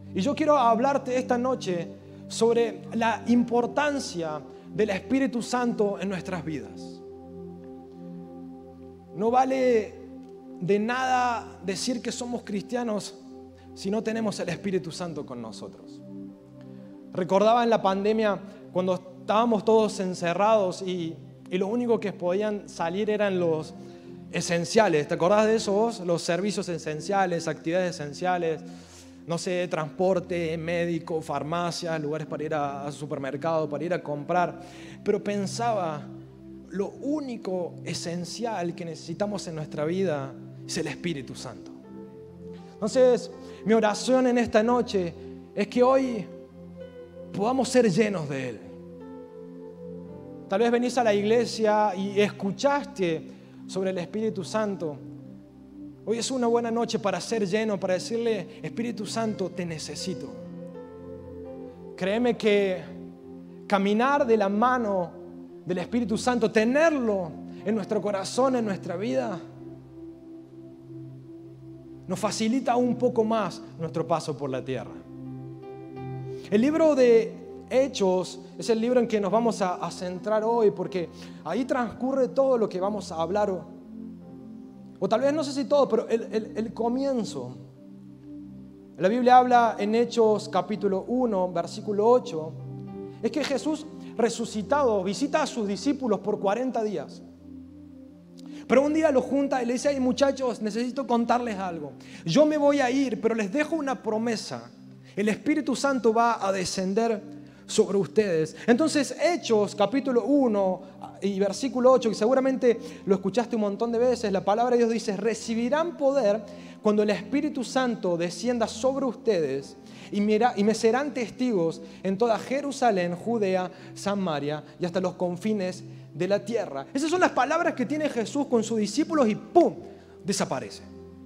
Y yo quiero hablarte esta noche sobre la importancia del Espíritu Santo en nuestras vidas. No vale de nada decir que somos cristianos si no tenemos el Espíritu Santo con nosotros. Recordaba en la pandemia cuando estábamos todos encerrados y lo único que podían salir eran los esenciales. ¿Te acordás de eso vos? Los servicios esenciales, actividades esenciales, no sé, transporte, médico, farmacias, lugares para ir a supermercado, para ir a comprar. Pero pensaba, lo único esencial que necesitamos en nuestra vida es el Espíritu Santo. Entonces, mi oración en esta noche es que hoy podamos ser llenos de Él. Tal vez venís a la iglesia y escuchaste sobre el Espíritu Santo. Hoy es una buena noche para ser lleno, para decirle, Espíritu Santo, te necesito. Créeme que caminar de la mano del Espíritu Santo, tenerlo en nuestro corazón, en nuestra vida, nos facilita un poco más nuestro paso por la tierra. El libro de Hechos es el libro en que nos vamos a centrar hoy, porque ahí transcurre todo lo que vamos a hablar. O tal vez no sé si todo, pero el comienzo. La Biblia habla en Hechos capítulo 1, versículo 8. Es que Jesús resucitado visita a sus discípulos por 40 días. Pero un día los junta y le dice, ay muchachos, necesito contarles algo. Yo me voy a ir, pero les dejo una promesa. El Espíritu Santo va a descender sobre ustedes. Entonces Hechos capítulo 1 y versículo 8, que seguramente lo escuchaste un montón de veces, la palabra de Dios dice, recibirán poder cuando el Espíritu Santo descienda sobre ustedes y me serán testigos en toda Jerusalén, Judea, Samaria y hasta los confines de la tierra. Esas son las palabras que tiene Jesús con sus discípulos y ¡pum!, desaparece.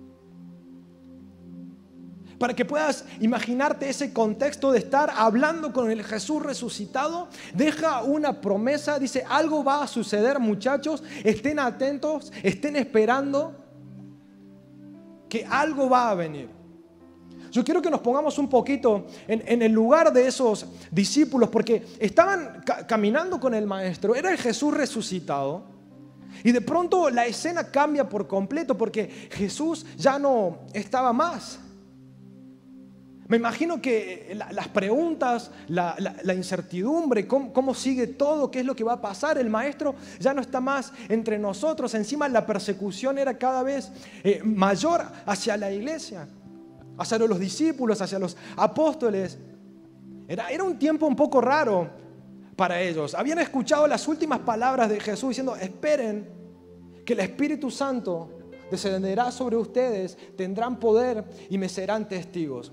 Para que puedas imaginarte ese contexto de estar hablando con el Jesús resucitado, deja una promesa, dice, algo va a suceder, muchachos, estén atentos, estén esperando, que algo va a venir. Yo quiero que nos pongamos un poquito en el lugar de esos discípulos, porque estaban caminando con el Maestro, era el Jesús resucitado, y de pronto la escena cambia por completo, porque Jesús ya no estaba más. Me imagino que las preguntas, la incertidumbre, cómo sigue todo, qué es lo que va a pasar. El Maestro ya no está más entre nosotros. Encima la persecución era cada vez mayor hacia la iglesia, hacia los discípulos, hacia los apóstoles. Era un tiempo un poco raro para ellos. Habían escuchado las últimas palabras de Jesús diciendo, esperen que el Espíritu Santo descenderá sobre ustedes, tendrán poder y me serán testigos.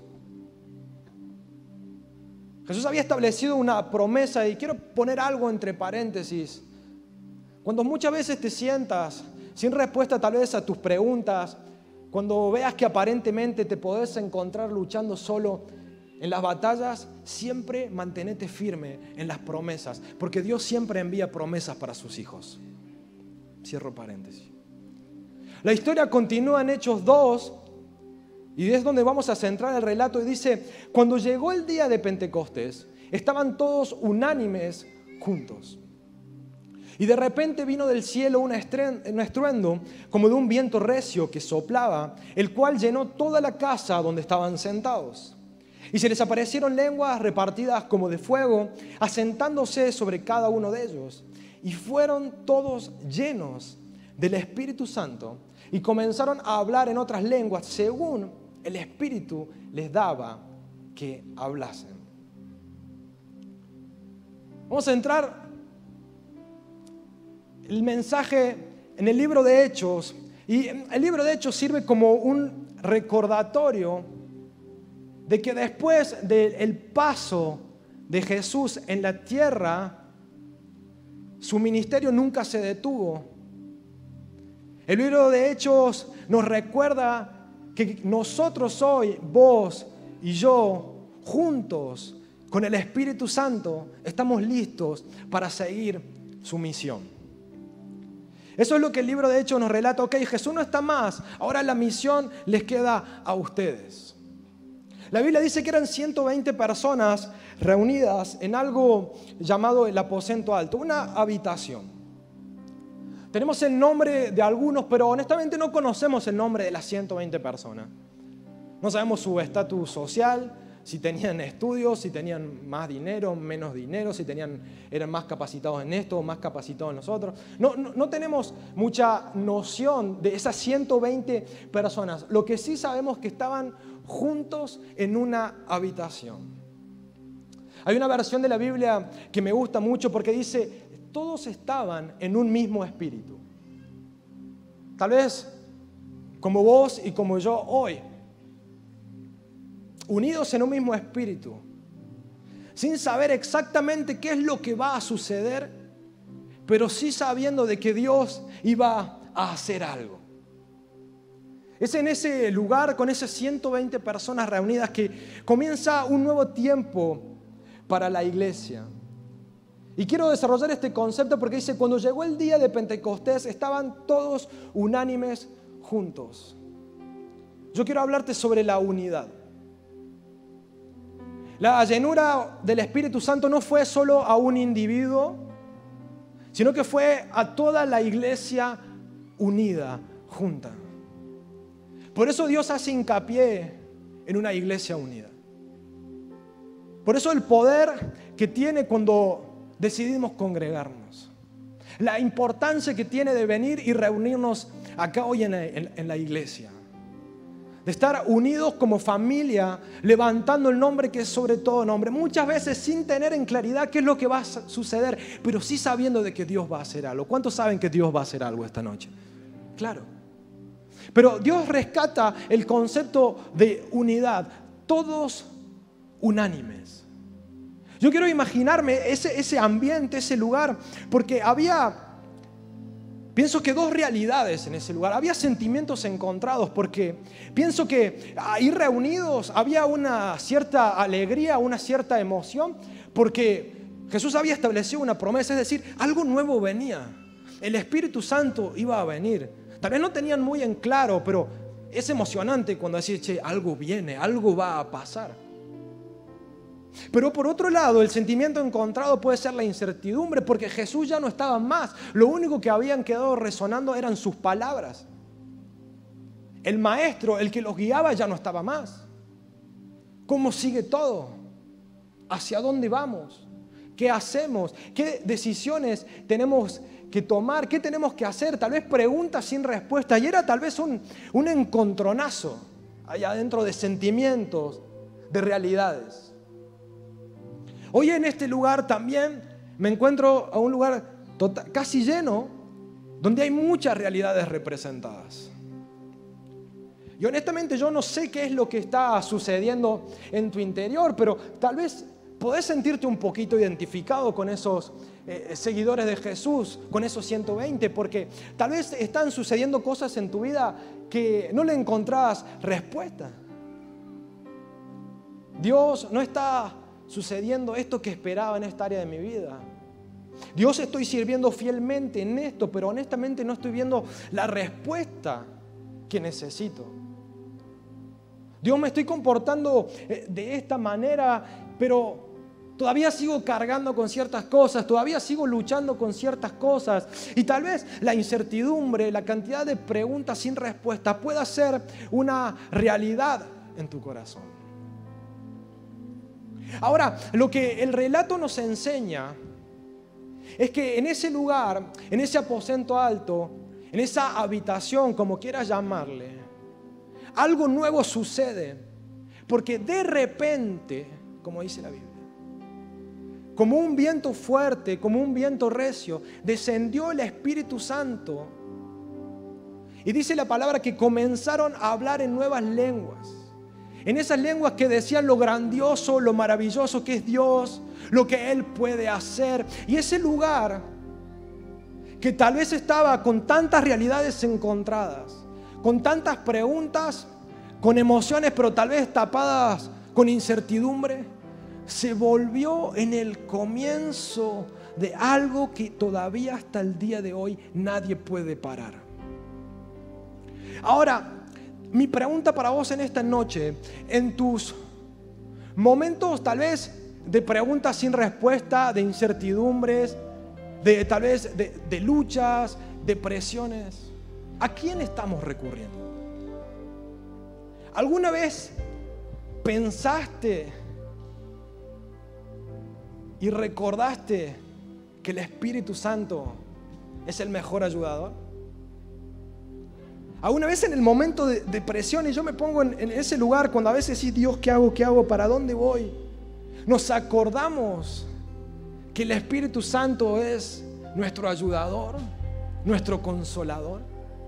Jesús había establecido una promesa y quiero poner algo entre paréntesis. Cuando muchas veces te sientas sin respuesta tal vez a tus preguntas, cuando veas que aparentemente te podés encontrar luchando solo en las batallas, siempre mantenete firme en las promesas, porque Dios siempre envía promesas para sus hijos. Cierro paréntesis. La historia continúa en Hechos 2. Y es donde vamos a centrar el relato y dice, cuando llegó el día de Pentecostés, estaban todos unánimes juntos. Y de repente vino del cielo un estruendo como de un viento recio que soplaba, el cual llenó toda la casa donde estaban sentados. Y se les aparecieron lenguas repartidas como de fuego, asentándose sobre cada uno de ellos. Y fueron todos llenos del Espíritu Santo y comenzaron a hablar en otras lenguas según el Espíritu les daba que hablasen. Vamos a entrar el mensaje en el libro de Hechos. Y el libro de Hechos sirve como un recordatorio de que después del paso de Jesús en la tierra, su ministerio nunca se detuvo. El libro de Hechos nos recuerda que nosotros hoy, vos y yo, juntos con el Espíritu Santo, estamos listos para seguir su misión. Eso es lo que el libro de Hechos nos relata. Ok, Jesús no está más, ahora la misión les queda a ustedes. La Biblia dice que eran 120 personas reunidas en algo llamado el aposento alto, una habitación. Tenemos el nombre de algunos, pero honestamente no conocemos el nombre de las 120 personas. No sabemos su estatus social, si tenían estudios, si tenían más dinero, menos dinero, si eran más capacitados en esto o más capacitados en los otros. No tenemos mucha noción de esas 120 personas. Lo que sí sabemos es que estaban juntos en una habitación. Hay una versión de la Biblia que me gusta mucho porque dice, todos estaban en un mismo espíritu. Tal vez como vos y como yo hoy, unidos en un mismo espíritu, sin saber exactamente qué es lo que va a suceder, pero sí sabiendo de que Dios iba a hacer algo. Es en ese lugar, con esas 120 personas reunidas, que comienza un nuevo tiempo para la iglesia. Y quiero desarrollar este concepto porque dice, cuando llegó el día de Pentecostés, estaban todos unánimes juntos. Yo quiero hablarte sobre la unidad. La llenura del Espíritu Santo no fue solo a un individuo, sino que fue a toda la iglesia unida, junta. Por eso Dios hace hincapié en una iglesia unida. Por eso el poder que tiene cuando decidimos congregarnos. La importancia que tiene de venir y reunirnos acá hoy en la iglesia. De estar unidos como familia, levantando el nombre que es sobre todo nombre. Muchas veces sin tener en claridad qué es lo que va a suceder, pero sí sabiendo de que Dios va a hacer algo. ¿Cuántos saben que Dios va a hacer algo esta noche? Claro. Pero Dios rescata el concepto de unidad. Todos unánimes. Yo quiero imaginarme ese ambiente, ese lugar, porque pienso que dos realidades en ese lugar. Había sentimientos encontrados porque pienso que ahí reunidos había una cierta alegría, una cierta emoción, porque Jesús había establecido una promesa, es decir, algo nuevo venía. El Espíritu Santo iba a venir. Tal vez no tenían muy en claro, pero es emocionante cuando decís, che, algo viene, algo va a pasar. Pero por otro lado, el sentimiento encontrado puede ser la incertidumbre, porque Jesús ya no estaba más. Lo único que habían quedado resonando eran sus palabras. El maestro, el que los guiaba, ya no estaba más. ¿Cómo sigue todo? ¿Hacia dónde vamos? ¿Qué hacemos? ¿Qué decisiones tenemos que tomar? ¿Qué tenemos que hacer? Tal vez preguntas sin respuesta. Y era tal vez un encontronazo allá adentro de sentimientos, de realidades. Hoy en este lugar también me encuentro a un lugar casi lleno, donde hay muchas realidades representadas. Y honestamente yo no sé qué es lo que está sucediendo en tu interior, pero tal vez podés sentirte un poquito identificado con esos seguidores de Jesús, con esos 120, porque tal vez están sucediendo cosas en tu vida que no le encontrás respuesta. Dios no está sucediendo esto que esperaba en esta área de mi vida. Dios, estoy sirviendo fielmente en esto, pero honestamente no estoy viendo la respuesta que necesito. Dios, me estoy comportando de esta manera, pero todavía sigo cargando con ciertas cosas, todavía sigo luchando con ciertas cosas. Y tal vez la incertidumbre, la cantidad de preguntas sin respuesta pueda ser una realidad en tu corazón. Ahora, lo que el relato nos enseña es que en ese lugar, en ese aposento alto, en esa habitación, como quieras llamarle, algo nuevo sucede. Porque de repente, como dice la Biblia, como un viento fuerte, como un viento recio, descendió el Espíritu Santo. Y dice la palabra que comenzaron a hablar en nuevas lenguas. En esas lenguas que decían lo grandioso, lo maravilloso que es Dios, lo que Él puede hacer. Y ese lugar que tal vez estaba con tantas realidades encontradas, con tantas preguntas, con emociones, pero tal vez tapadas con incertidumbre, se volvió en el comienzo de algo que todavía hasta el día de hoy nadie puede parar. Ahora, mi pregunta para vos en esta noche, en tus Momentos tal vez de preguntas sin respuesta, de incertidumbres, tal vez de luchas, de presiones. ¿A quién estamos recurriendo? ¿Alguna vez pensaste y recordaste que el Espíritu Santo es el mejor ayudador? ¿Alguna vez en el momento de presión, y yo me pongo en ese lugar cuando a veces decís, Dios, ¿qué hago? ¿Qué hago? ¿Para dónde voy? Nos acordamos que el Espíritu Santo es nuestro ayudador, nuestro consolador.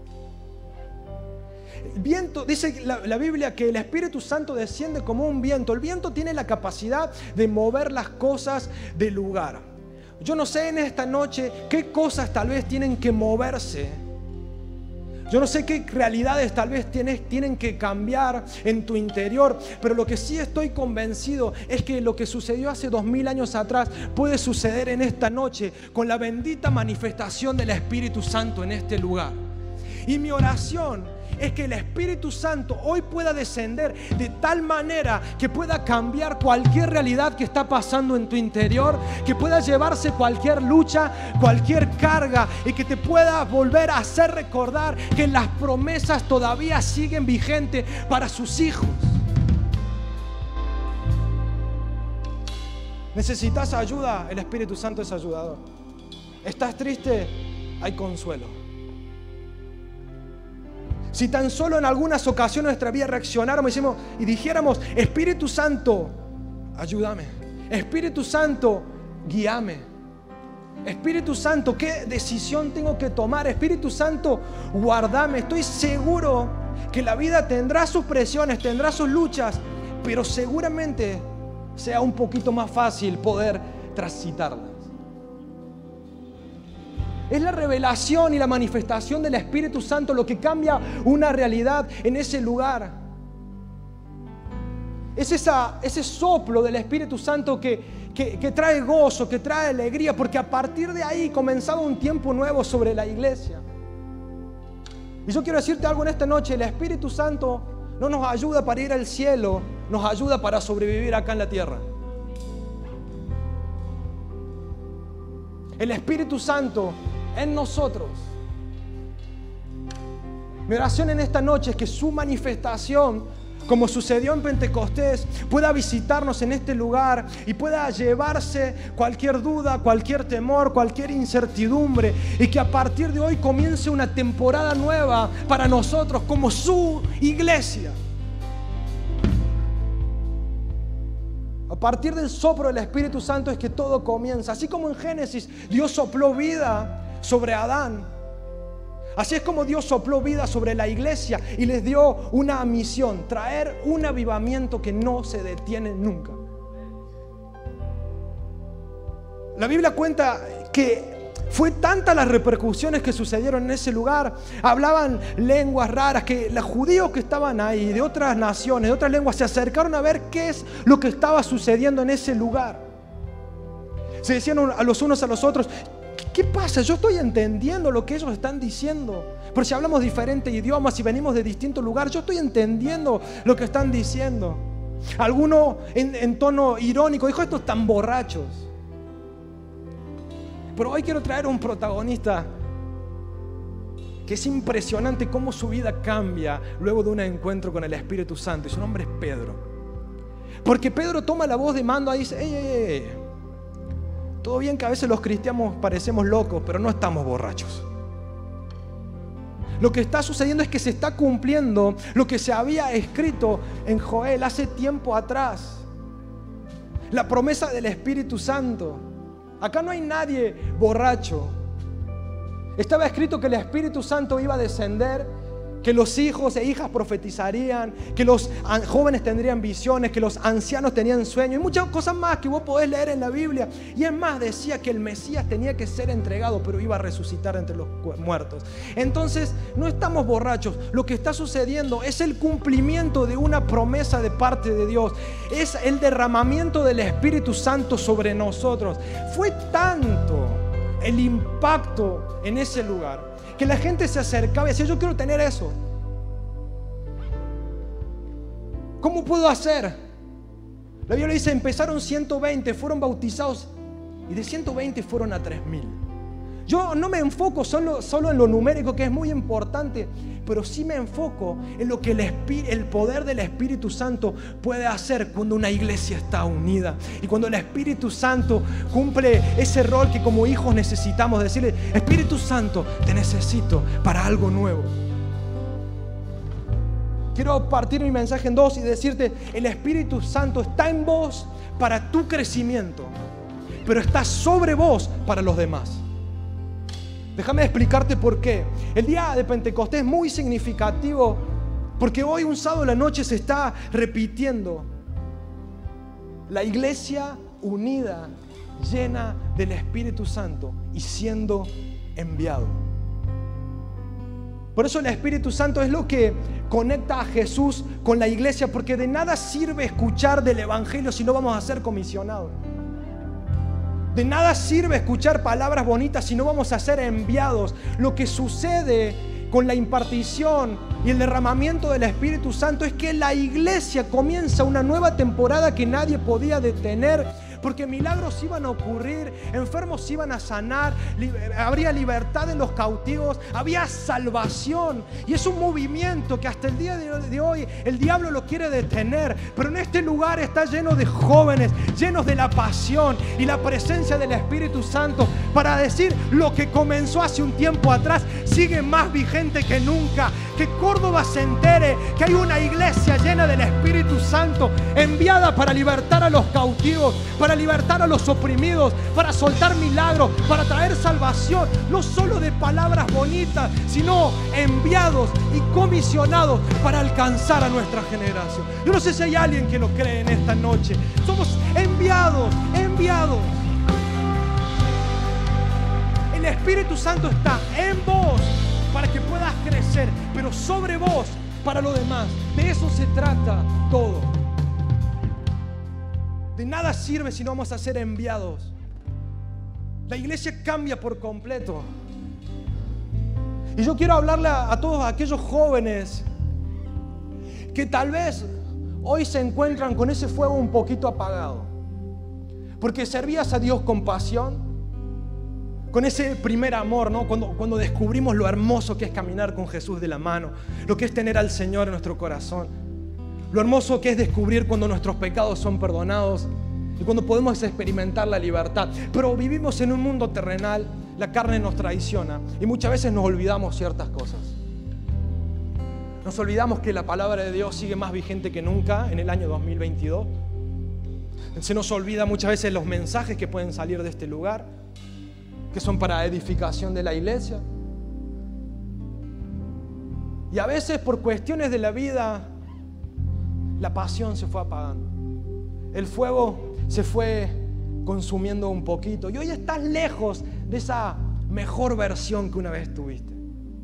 El viento, dice la Biblia que el Espíritu Santo desciende como un viento. El viento tiene la capacidad de mover las cosas del lugar. Yo no sé en esta noche qué cosas tal vez tienen que moverse. Yo no sé qué realidades tal vez tienen que cambiar en tu interior, pero lo que sí estoy convencido es que lo que sucedió hace 2000 años atrás puede suceder en esta noche con la bendita manifestación del Espíritu Santo en este lugar. Y mi oración es que el Espíritu Santo hoy pueda descender de tal manera que pueda cambiar cualquier realidad que está pasando en tu interior, que pueda llevarse cualquier lucha, cualquier carga, y que te pueda volver a hacer recordar que las promesas todavía siguen vigentes para sus hijos. ¿Necesitas ayuda? El Espíritu Santo es ayudador. ¿Estás triste? Hay consuelo. Si tan solo en algunas ocasiones de nuestra vida reaccionáramos y dijéramos, Espíritu Santo, ayúdame. Espíritu Santo, guíame. Espíritu Santo, ¿qué decisión tengo que tomar? Espíritu Santo, guardame. Estoy seguro que la vida tendrá sus presiones, tendrá sus luchas, pero seguramente sea un poquito más fácil poder transitarlas. Es la revelación y la manifestación del Espíritu Santo lo que cambia una realidad en ese lugar. Es ese soplo del Espíritu Santo que trae gozo, que trae alegría, porque a partir de ahí comenzaba un tiempo nuevo sobre la iglesia. Y yo quiero decirte algo en esta noche: el Espíritu Santo no nos ayuda para ir al cielo, nos ayuda para sobrevivir acá en la tierra. El Espíritu Santo en nosotros. Mi oración en esta noche es que su manifestación, como sucedió en Pentecostés, pueda visitarnos en este lugar y pueda llevarse cualquier duda, cualquier temor, cualquier incertidumbre, y que a partir de hoy comience una temporada nueva para nosotros como su iglesia. A partir del soplo del Espíritu Santo es que todo comienza. Así como en Génesis Dios sopló vida sobre Adán, así es como Dios sopló vida sobre la iglesia y les dio una misión: traer un avivamiento que no se detiene nunca. La Biblia cuenta que fue tantas las repercusiones que sucedieron en ese lugar. Hablaban lenguas raras, que los judíos que estaban ahí, de otras naciones, de otras lenguas, se acercaron a ver qué es lo que estaba sucediendo en ese lugar. Se decían a los unos a los otros: ¿qué pasa? Yo estoy entendiendo lo que ellos están diciendo. Pero si hablamos diferentes idiomas y venimos de distintos lugares, yo estoy entendiendo lo que están diciendo. Alguno en tono irónico dijo: estos están borrachos. Pero hoy quiero traer un protagonista que es impresionante cómo su vida cambia luego de un encuentro con el Espíritu Santo. Y su nombre es Pedro. Porque Pedro toma la voz de mando y dice: ey. Todo bien que a veces los cristianos parecemos locos, pero no estamos borrachos. Lo que está sucediendo es que se está cumpliendo lo que se había escrito en Joel hace tiempo atrás. La promesa del Espíritu Santo. Acá no hay nadie borracho. Estaba escrito que el Espíritu Santo iba a descender, que los hijos e hijas profetizarían, que los jóvenes tendrían visiones, que los ancianos tenían sueños y muchas cosas más que vos podés leer en la Biblia. Y es más, decía que el Mesías tenía que ser entregado, pero iba a resucitar entre los muertos. Entonces no estamos borrachos. Lo que está sucediendo es el cumplimiento de una promesa de parte de Dios. Es el derramamiento del Espíritu Santo sobre nosotros. Fue tanto el impacto en ese lugar que la gente se acercaba y decía: yo quiero tener eso. ¿Cómo puedo hacer? La Biblia dice, empezaron 120, fueron bautizados y de 120 fueron a 3000. Yo no me enfoco solo en lo numérico, que es muy importante, pero sí me enfoco en lo que el poder del Espíritu Santo puede hacer cuando una iglesia está unida. Y cuando el Espíritu Santo cumple ese rol que como hijos necesitamos, decirle, Espíritu Santo, te necesito para algo nuevo. Quiero partir mi mensaje en dos y decirte, el Espíritu Santo está en vos para tu crecimiento, pero está sobre vos para los demás. Déjame explicarte por qué. El día de Pentecostés es muy significativo porque hoy, un sábado en la noche, se está repitiendo la iglesia unida, llena del Espíritu Santo y siendo enviado. Por eso el Espíritu Santo es lo que conecta a Jesús con la iglesia, porque de nada sirve escuchar del Evangelio si no vamos a ser comisionados. De nada sirve escuchar palabras bonitas si no vamos a ser enviados. Lo que sucede con la impartición y el derramamiento del Espíritu Santo es que la iglesia comienza una nueva temporada que nadie podía detener, porque milagros iban a ocurrir, enfermos iban a sanar, habría libertad en los cautivos, había salvación. Y es un movimiento que hasta el día de hoy el diablo lo quiere detener, pero en este lugar está lleno de jóvenes, llenos de la pasión y la presencia del Espíritu Santo para decir lo que comenzó hace un tiempo atrás sigue más vigente que nunca. Que Córdoba se entere que hay una iglesia llena del Espíritu Santo, enviada para libertar a los cautivos, para libertar a los oprimidos, para soltar milagros, para traer salvación, no solo de palabras bonitas, sino enviados y comisionados para alcanzar a nuestra generación. Yo no sé si hay alguien que lo cree en esta noche. Somos enviados. El Espíritu Santo está en vos para que puedas crecer, pero sobre vos para lo demás. De eso se trata todo. De nada sirve si no vamos a ser enviados. La iglesia cambia por completo. Y yo quiero hablarle a todos aquellos jóvenes que tal vez hoy se encuentran con ese fuego un poquito apagado, porque servías a Dios con pasión, con ese primer amor, ¿no? Cuando descubrimos lo hermoso que es caminar con Jesús de la mano, lo que es tener al Señor en nuestro corazón, lo hermoso que es descubrir cuando nuestros pecados son perdonados y cuando podemos experimentar la libertad. Pero vivimos en un mundo terrenal, la carne nos traiciona y muchas veces nos olvidamos ciertas cosas. Nos olvidamos que la palabra de Dios sigue más vigente que nunca en el año 2022. Se nos olvida muchas veces los mensajes que pueden salir de este lugar, que son para edificación de la iglesia. Y a veces por cuestiones de la vida, la pasión se fue apagando. El fuego se fue consumiendo un poquito. Y hoy estás lejos de esa mejor versión que una vez tuviste.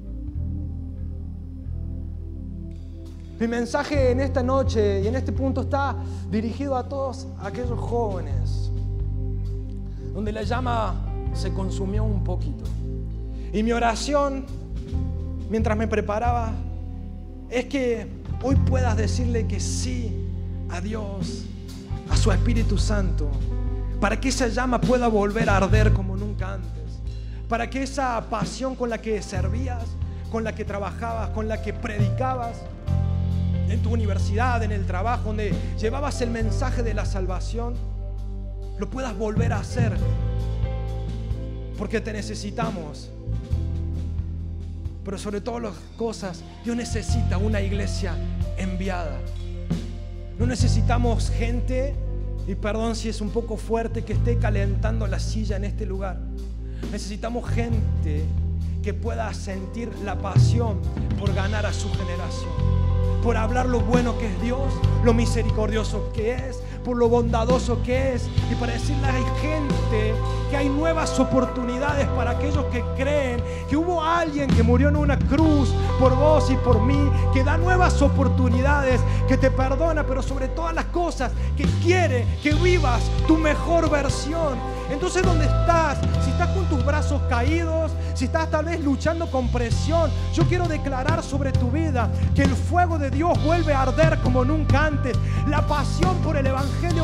Mi mensaje en esta noche y en este punto está dirigido a todos aquellos jóvenes donde la llama se consumió un poquito. Y mi oración, mientras me preparaba, es que hoy puedas decirle que sí a Dios, a su Espíritu Santo, para que esa llama pueda volver a arder como nunca antes, para que esa pasión con la que servías, con la que trabajabas, con la que predicabas en tu universidad, en el trabajo, donde llevabas el mensaje de la salvación, lo puedas volver a hacer. Porque te necesitamos. Pero sobre todas las cosas, Dios necesita una iglesia enviada. No necesitamos gente, y perdón si es un poco fuerte, que esté calentando la silla en este lugar. Necesitamos gente que pueda sentir la pasión por ganar a su generación, por hablar lo bueno que es Dios, lo misericordioso que es, por lo bondadoso que es, y para decirle a la gente que hay nuevas oportunidades para aquellos que creen que hubo alguien que murió en una cruz por vos y por mí, que da nuevas oportunidades, que te perdona, pero sobre todas las cosas que quiere que vivas tu mejor versión. Entonces, ¿dónde estás? Si estás con tus brazos caídos, si estás tal vez luchando con presión, yo quiero declarar sobre tu vida que el fuego de Dios vuelve a arder como nunca antes. La pasión por el Evangelio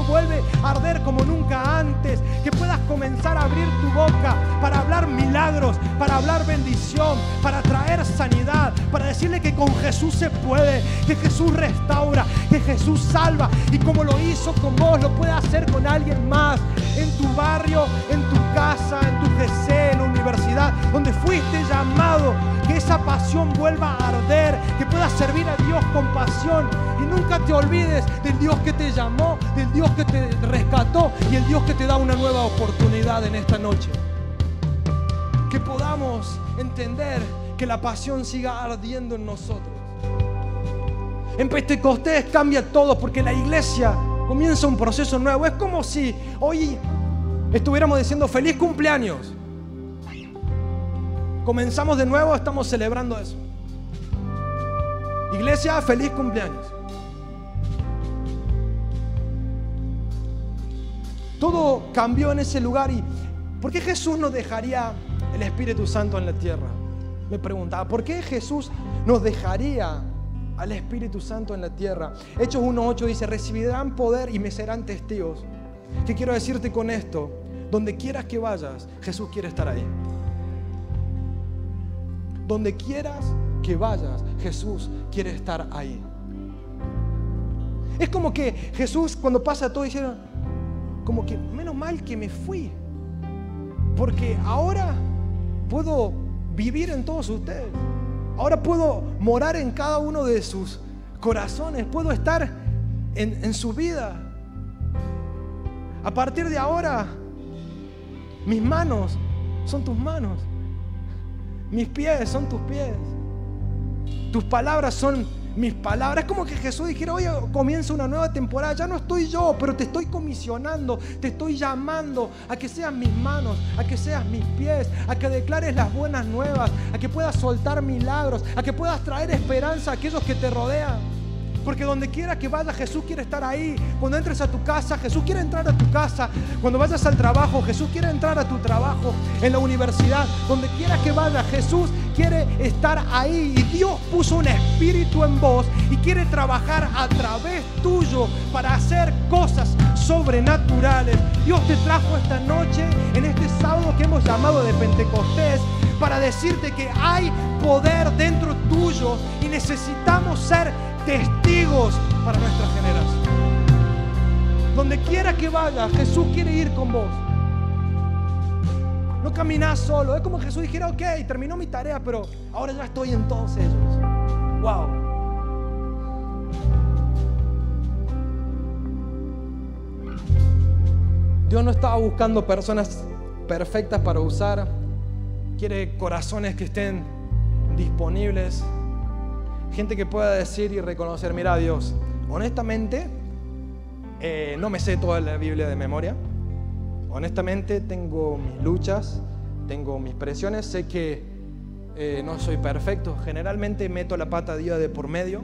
arder como nunca antes, que puedas comenzar a abrir tu boca para hablar milagros, para hablar bendición, para traer sanidad, para decirle que con Jesús se puede, que Jesús restaura, que Jesús salva, y como lo hizo con vos, lo puede hacer con alguien más, en tu barrio, en tu casa, en tu GC, en la universidad, donde fuiste llamado, que esa pasión vuelva a arder, que puedas servir a Dios con pasión, y nunca te olvides del Dios que te llamó, del Dios que te rescató y el Dios que te da una nueva oportunidad en esta noche. Que podamos entender que la pasión siga ardiendo en nosotros. En Pentecostés cambia todo, porque la iglesia comienza un proceso nuevo. Es como si hoy estuviéramos diciendo feliz cumpleaños. Comenzamos de nuevo, estamos celebrando eso. Iglesia, feliz cumpleaños. Todo cambió en ese lugar. ¿Y por qué Jesús nos dejaría el Espíritu Santo en la tierra? Me preguntaba, ¿por qué Jesús nos dejaría al Espíritu Santo en la tierra? Hechos 1:8 dice, recibirán poder y me serán testigos. ¿Qué quiero decirte con esto? Donde quieras que vayas, Jesús quiere estar ahí. Donde quieras que vayas, Jesús quiere estar ahí. Es como que Jesús, cuando pasa todo, dice, como que menos mal que me fui, porque ahora puedo vivir en todos ustedes. Ahora puedo morar en cada uno de sus corazones, puedo estar en su vida. A partir de ahora, mis manos son tus manos, mis pies son tus pies, tus palabras son mis palabras. Es como que Jesús dijera, hoy comienza una nueva temporada, ya no estoy yo, pero te estoy comisionando, te estoy llamando a que seas mis manos, a que seas mis pies, a que declares las buenas nuevas, a que puedas soltar milagros, a que puedas traer esperanza a aquellos que te rodean. Porque donde quiera que vayas, Jesús quiere estar ahí. Cuando entres a tu casa, Jesús quiere entrar a tu casa. Cuando vayas al trabajo, Jesús quiere entrar a tu trabajo. En la universidad, donde quiera que vayas, Jesús quiere estar ahí. Y Dios puso un espíritu en vos y quiere trabajar a través tuyo para hacer cosas sobrenaturales. Dios te trajo esta noche, en este sábado que hemos llamado de Pentecostés, para decirte que hay poder dentro tuyo y necesitamos ser testigos para nuestra generación. Donde quiera que vayas, Jesús quiere ir con vos. No caminás solo. Es como Jesús dijera, ok, terminó mi tarea, pero ahora ya estoy en todos ellos. Wow. Dios no estaba buscando personas perfectas para usar. Quiere corazones que estén disponibles. Gente que pueda decir y reconocer, mira, Dios, honestamente no me sé toda la Biblia de memoria. Honestamente tengo mis luchas, tengo mis presiones. Sé que no soy perfecto. Generalmente meto la pata día de por medio.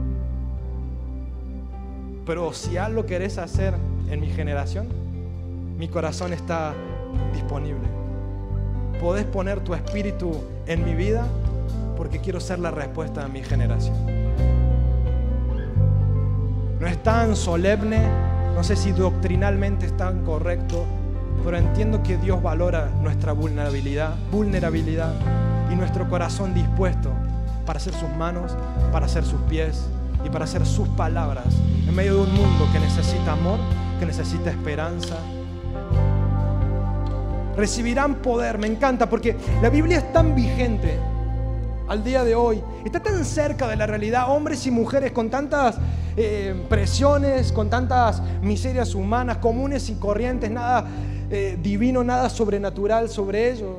Pero si algo querés hacer en mi generación, mi corazón está disponible. Podés poner tu espíritu en mi vida, porque quiero ser la respuesta a mi generación. No es tan solemne, no sé si doctrinalmente es tan correcto, pero entiendo que Dios valora nuestra vulnerabilidad y nuestro corazón dispuesto para ser sus manos, para ser sus pies y para ser sus palabras en medio de un mundo que necesita amor, que necesita esperanza. Recibirán poder, me encanta, porque la Biblia es tan vigente al día de hoy, está tan cerca de la realidad. Hombres y mujeres con tantas presiones, con tantas miserias humanas comunes y corrientes, nada divino, nada sobrenatural sobre ellos.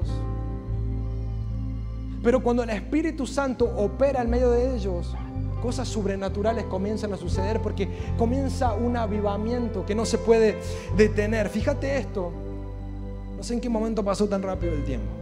Pero cuando el Espíritu Santo opera en medio de ellos, cosas sobrenaturales comienzan a suceder, porque comienza un avivamiento que no se puede detener. Fíjate esto, no sé en qué momento pasó tan rápido el tiempo.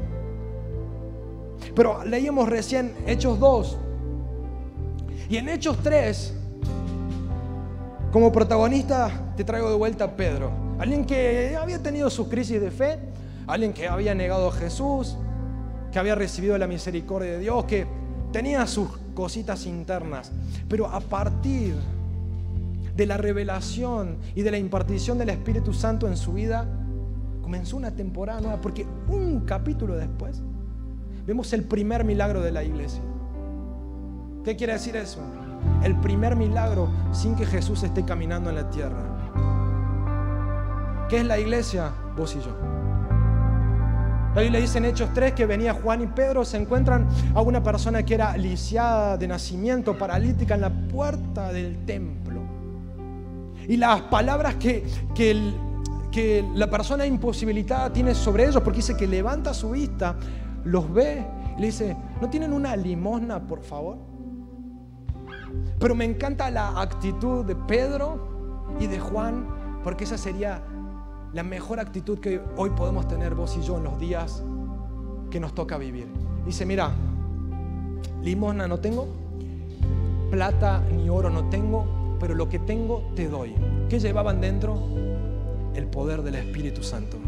Pero leíamos recién Hechos 2. Y en Hechos 3, como protagonista, te traigo de vuelta a Pedro. Alguien que había tenido sus crisis de fe, alguien que había negado a Jesús, que había recibido la misericordia de Dios, que tenía sus cositas internas. Pero a partir de la revelación y de la impartición del Espíritu Santo en su vida, comenzó una temporada nueva, porque un capítulo después vemos el primer milagro de la iglesia. ¿Qué quiere decir eso? El primer milagro sin que Jesús esté caminando en la tierra. ¿Qué es la iglesia? Vos y yo. La Biblia dice en Hechos 3 que venía Juan y Pedro, se encuentran a una persona que era lisiada de nacimiento, paralítica, en la puerta del templo. Y las palabras que la persona imposibilitada tiene sobre ellos, porque dice que levanta su vista, los ve y le dice: ¿no tienen una limosna, por favor? Pero me encanta la actitud de Pedro y de Juan, porque esa sería la mejor actitud que hoy podemos tener vos y yo en los días que nos toca vivir. Dice: mira, limosna no tengo, plata ni oro no tengo, pero lo que tengo te doy. ¿Qué llevaban dentro? El poder del Espíritu Santo.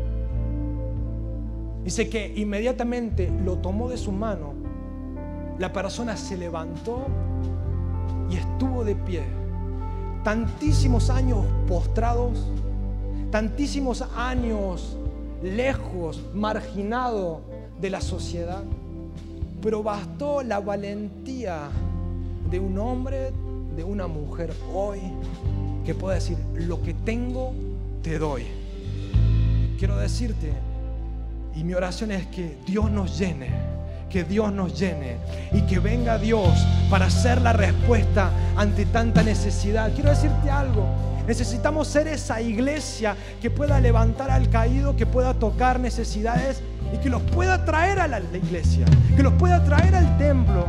Dice que inmediatamente lo tomó de su mano, la persona se levantó y estuvo de pie. Tantísimos años postrados, tantísimos años lejos, marginado de la sociedad, pero bastó la valentía de un hombre, de una mujer hoy, que pueda decir: lo que tengo te doy. Quiero decirte, y mi oración es que Dios nos llene, que Dios nos llene y que venga Dios para ser la respuesta ante tanta necesidad. Quiero decirte algo: necesitamos ser esa iglesia que pueda levantar al caído, que pueda tocar necesidades y que los pueda traer a la iglesia, que los pueda traer al templo.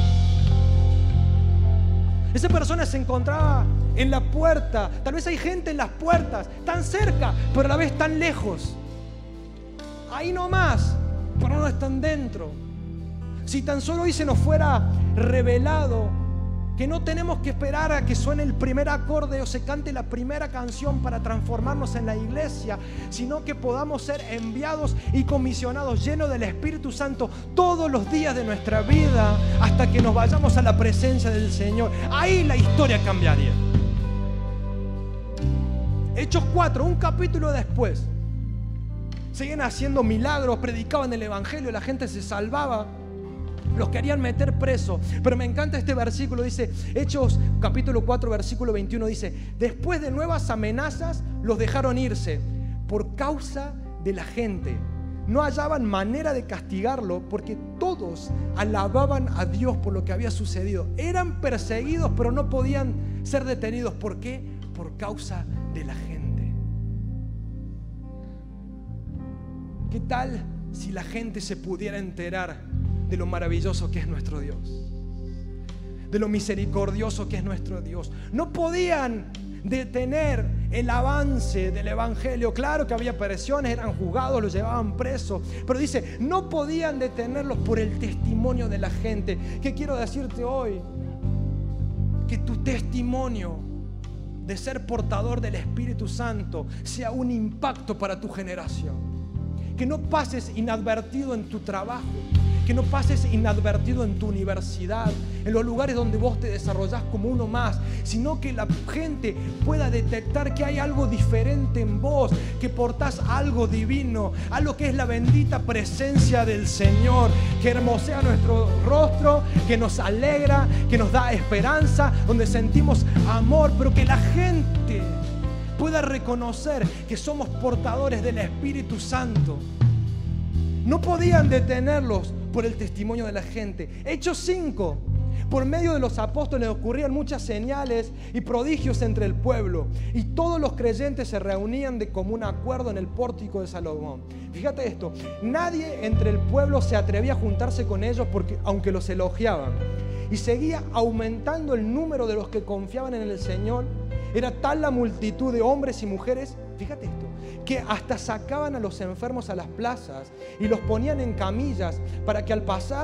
Esa persona se encontraba en la puerta. Tal vez hay gente en las puertas, tan cerca, pero a la vez tan lejos. Ahí nomás, pero no están dentro. Si tan solo hoy se nos fuera revelado que no tenemos que esperar a que suene el primer acorde o se cante la primera canción para transformarnos en la iglesia, sino que podamos ser enviados y comisionados, llenos del Espíritu Santo todos los días de nuestra vida, hasta que nos vayamos a la presencia del Señor. Ahí la historia cambiaría. Hechos 4, un capítulo después, seguían haciendo milagros, predicaban el evangelio, la gente se salvaba. Los querían meter preso, pero me encanta este versículo. Dice Hechos capítulo 4 versículo 21, dice: después de nuevas amenazas los dejaron irse por causa de la gente. No hallaban manera de castigarlo porque todos alababan a Dios por lo que había sucedido. Eran perseguidos, pero no podían ser detenidos. ¿Por qué? Por causa de la gente. ¿Qué tal si la gente se pudiera enterar de lo maravilloso que es nuestro Dios, de lo misericordioso que es nuestro Dios? No podían detener el avance del evangelio. Claro que había presiones, eran juzgados, los llevaban presos, pero dice, no podían detenerlos por el testimonio de la gente. ¿Qué quiero decirte hoy? Que tu testimonio de ser portador del Espíritu Santo sea un impacto para tu generación. Que no pases inadvertido en tu trabajo, que no pases inadvertido en tu universidad, en los lugares donde vos te desarrollás como uno más, sino que la gente pueda detectar que hay algo diferente en vos, que portás algo divino, algo que es la bendita presencia del Señor, que hermosea nuestro rostro, que nos alegra, que nos da esperanza, donde sentimos amor, pero que la gente pueda reconocer que somos portadores del Espíritu Santo. No podían detenerlos por el testimonio de la gente. Hechos 5. Por medio de los apóstoles ocurrían muchas señales y prodigios entre el pueblo, y todos los creyentes se reunían de común acuerdo en el pórtico de Salomón. Fíjate esto: nadie entre el pueblo se atrevía a juntarse con ellos, porque aunque los elogiaban, y seguía aumentando el número de los que confiaban en el Señor. Era tal la multitud de hombres y mujeres, fíjate esto, que hasta sacaban a los enfermos a las plazas y los ponían en camillas para que al pasar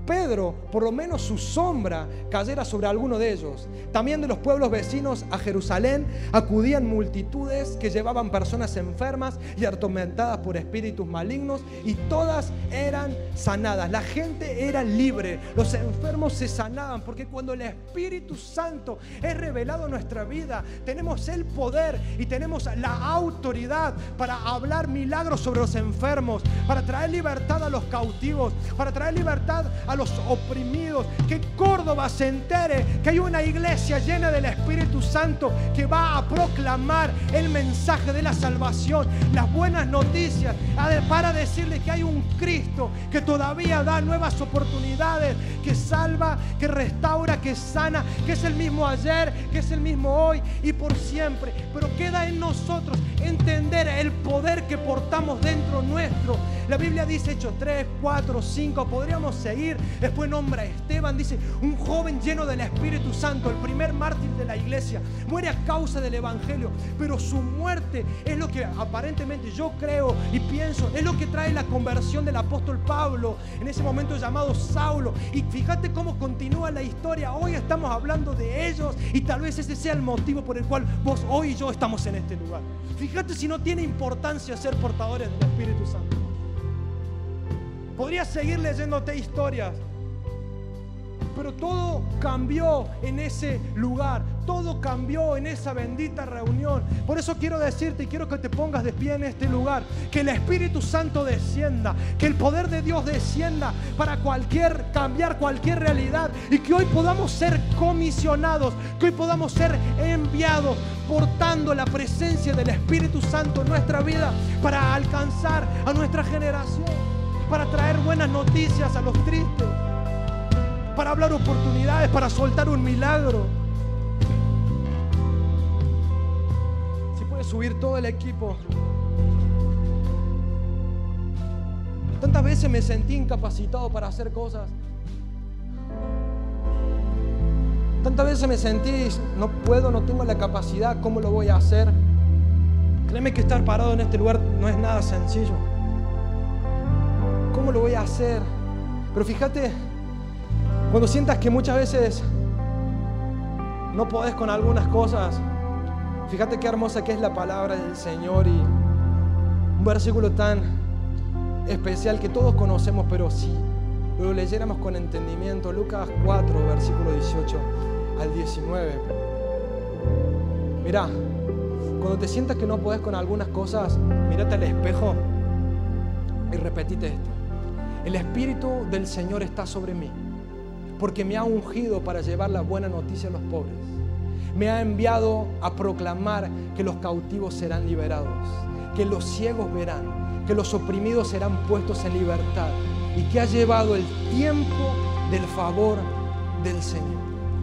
Pedro, por lo menos su sombra cayera sobre alguno de ellos. También de los pueblos vecinos a Jerusalén acudían multitudes que llevaban personas enfermas y atormentadas por espíritus malignos, y todas eran sanadas. La gente era libre, los enfermos se sanaban, porque cuando el Espíritu Santo es revelado en nuestra vida, tenemos el poder y tenemos la autoridad para hablar milagros sobre los enfermos, para traer libertad a los cautivos, para traer libertad a los oprimidos. Que Córdoba se entere que hay una iglesia llena del Espíritu Santo que va a proclamar el mensaje de la salvación, las buenas noticias, para decirle que hay un Cristo que todavía da nuevas oportunidades, que salva, que restaura, que sana, que es el mismo ayer, que es el mismo hoy y por siempre. Pero queda en nosotros entender el poder que portamos dentro nuestro. La Biblia dice, Hechos 3, 4, 5, podríamos seguir. Después nombra a Esteban, dice, un joven lleno del Espíritu Santo, el primer mártir de la iglesia, muere a causa del Evangelio, pero su muerte es lo que aparentemente yo creo y pienso, es lo que trae la conversión del apóstol Pablo, en ese momento llamado Saulo. Y fíjate cómo continúa la historia. Hoy estamos hablando de ellos y tal vez ese sea el motivo por el cual vos hoy y yo estamos en este lugar. Fíjate si no tiene importancia ser portadores del Espíritu Santo. Podría seguir leyéndote historias, pero todo cambió en ese lugar, todo cambió en esa bendita reunión. Por eso quiero decirte y quiero que te pongas de pie en este lugar, que el Espíritu Santo descienda, que el poder de Dios descienda para cambiar cualquier realidad, y que hoy podamos ser comisionados, que hoy podamos ser enviados portando la presencia del Espíritu Santo en nuestra vida para alcanzar a nuestra generación, para traer buenas noticias a los tristes, para hablar oportunidades, para soltar un milagro. Si puede subir todo el equipo. Tantas veces me sentí incapacitado para hacer cosas. Tantas veces me sentí, no puedo, no tengo la capacidad, ¿cómo lo voy a hacer? Créeme que estar parado en este lugar no es nada sencillo. ¿Cómo lo voy a hacer? Pero fíjate, cuando sientas que muchas veces no podés con algunas cosas, fíjate qué hermosa que es la palabra del Señor, y un versículo tan especial que todos conocemos, pero si lo leyéramos con entendimiento, Lucas 4, versículo 18 al 19. Mirá, cuando te sientas que no podés con algunas cosas, mírate al espejo y repetite esto: el Espíritu del Señor está sobre mí, porque me ha ungido para llevar la buena noticia a los pobres. Me ha enviado a proclamar que los cautivos serán liberados, que los ciegos verán, que los oprimidos serán puestos en libertad, y que ha llevado el tiempo del favor del Señor.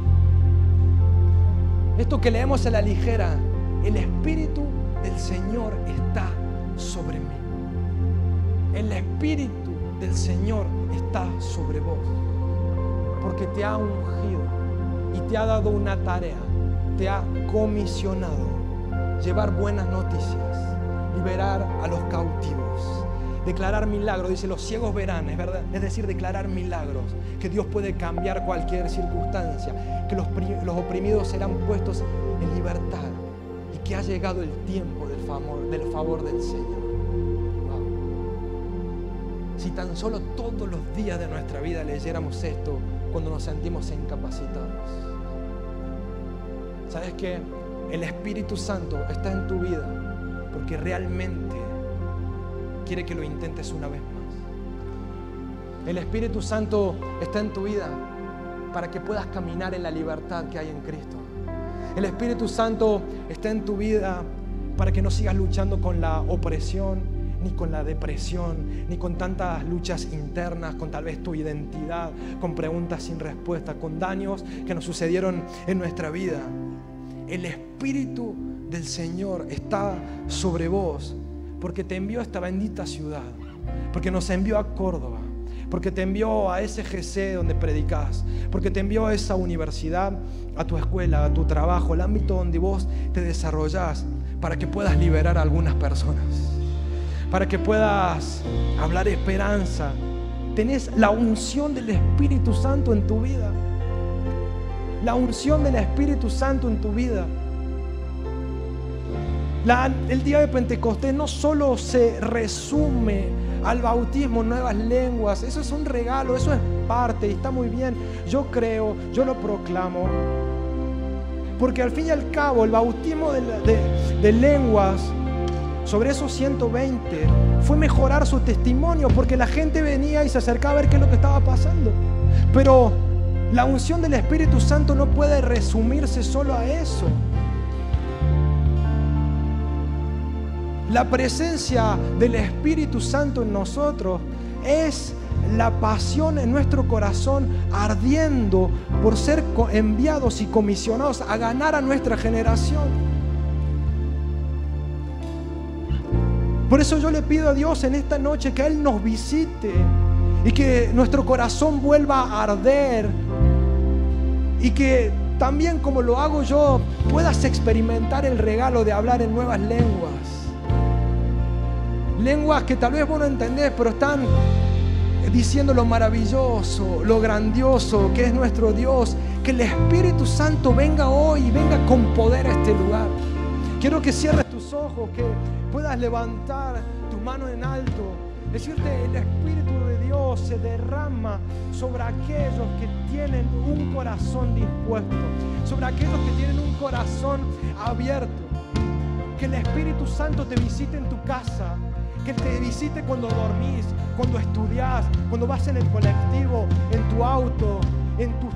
Esto que leemos a la ligera, el Espíritu del Señor está sobre mí. El Espíritu del Señor está sobre vos, porque te ha ungido y te ha dado una tarea, te ha comisionado llevar buenas noticias, liberar a los cautivos, declarar milagros. Dice, los ciegos verán, es verdad, es decir, declarar milagros, que Dios puede cambiar cualquier circunstancia, que los oprimidos serán puestos en libertad, y que ha llegado el tiempo del favor del Señor. Si tan solo todos los días de nuestra vida leyéramos esto cuando nos sentimos incapacitados. ¿Sabes qué? El Espíritu Santo está en tu vida porque realmente quiere que lo intentes una vez más. El Espíritu Santo está en tu vida para que puedas caminar en la libertad que hay en Cristo. El Espíritu Santo está en tu vida para que no sigas luchando con la opresión, ni con la depresión, ni con tantas luchas internas, con tal vez tu identidad, con preguntas sin respuesta, con daños que nos sucedieron en nuestra vida. El Espíritu del Señor está sobre vos porque te envió a esta bendita ciudad, porque nos envió a Córdoba, porque te envió a ese GC donde predicás, porque te envió a esa universidad, a tu escuela, a tu trabajo, el ámbito donde vos te desarrollás, para que puedas liberar a algunas personas, para que puedas hablar esperanza tenés la unción del Espíritu Santo en tu vida. La unción del Espíritu Santo en tu vida. El día de Pentecostés no solo se resume al bautismo en nuevas lenguas. Eso es un regalo, eso es parte y está muy bien. Yo creo, yo lo proclamo. Porque al fin y al cabo el bautismo de lenguas sobre esos 120 fue mejorar su testimonio, porque la gente venía y se acercaba a ver qué es lo que estaba pasando. Pero la unción del Espíritu Santo no puede resumirse solo a eso. La presencia del Espíritu Santo en nosotros es la pasión en nuestro corazón ardiendo por ser enviados y comisionados a ganar a nuestra generación. Por eso yo le pido a Dios en esta noche que Él nos visite y que nuestro corazón vuelva a arder, y que también, como lo hago yo, puedas experimentar el regalo de hablar en nuevas lenguas. Lenguas que tal vez vos no entendés, pero están diciendo lo maravilloso, lo grandioso que es nuestro Dios. Que el Espíritu Santo venga hoy y venga con poder a este lugar. Quiero que cierres tus ojos, que puedas levantar tu mano en alto, decirte: el Espíritu de Dios se derrama sobre aquellos que tienen un corazón dispuesto, sobre aquellos que tienen un corazón abierto. Que el Espíritu Santo te visite en tu casa, que te visite cuando dormís, cuando estudiás, cuando vas en el colectivo, en tu auto, en tus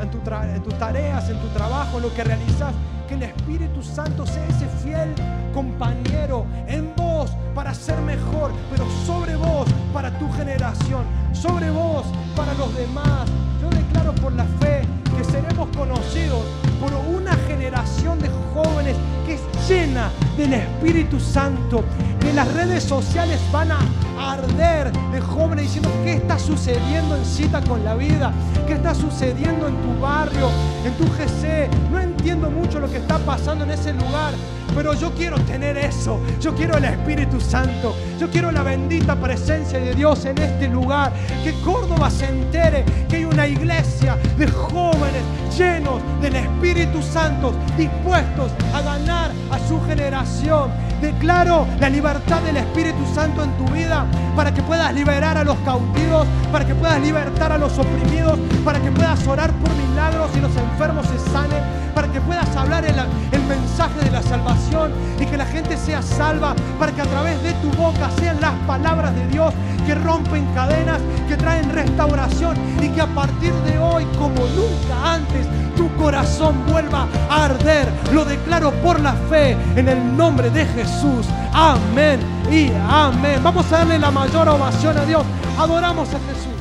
tareas, en tu trabajo, en lo que realizas. Que el Espíritu Santo sea ese fiel compañero en vos para ser mejor, pero sobre vos para tu generación, sobre vos para los demás. Yo declaro por la fe que seremos conocidos por una generación de jóvenes que es llena del Espíritu Santo. Que las redes sociales van a arder de jóvenes diciendo: ¿qué está sucediendo en Cita con la Vida? ¿Qué está sucediendo en tu barrio, en tu GC? No entiendo mucho lo que está pasando en ese lugar, pero yo quiero tener eso. Yo quiero el Espíritu Santo. Yo quiero la bendita presencia de Dios en este lugar. Que Córdoba se entere que hay una iglesia de jóvenes llenos del Espíritu Santo, dispuestos a ganar a su generación. Declaro la libertad del Espíritu Santo en tu vida, para que puedas liberar a los cautivos, para que puedas libertar a los oprimidos, para que puedas orar por milagros y los enfermos se sanen, para que puedas hablar el mensaje de la salvación y que la gente sea salva, para que a través de tu boca sean las palabras de Dios que rompen cadenas, que traen restauración, y que a partir de hoy, como nunca antes, tu corazón vuelva a arder. Lo declaro por la fe en el nombre de Jesús. Amén y amén. Vamos a darle la mayor ovación a Dios. Adoramos a Jesús.